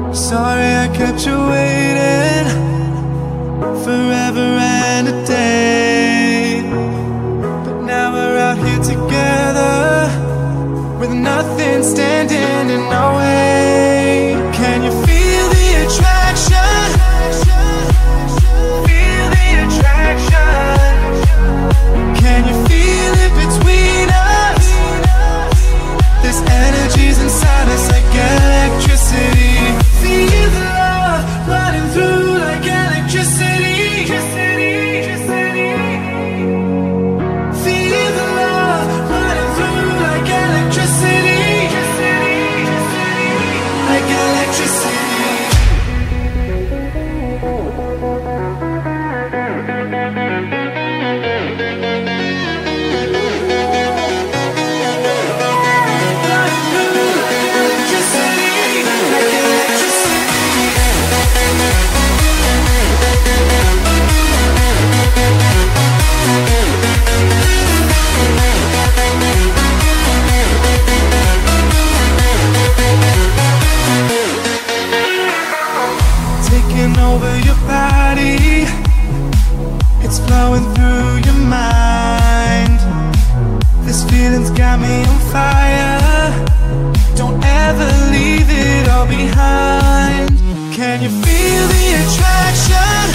Sorry I kept you waiting forever and a day, but now we're out here together with nothing standing in our way. Can you feel the attraction? Feel the attraction. Can you feel it between us? This energy's inside us like electricity. Feel the love running through like electricity. Feel the love running through like electricity. Like electricity. Taking over your body, it's flowing through your mind. This feeling's got me on fire. Don't ever leave it all behind. Can you feel the attraction?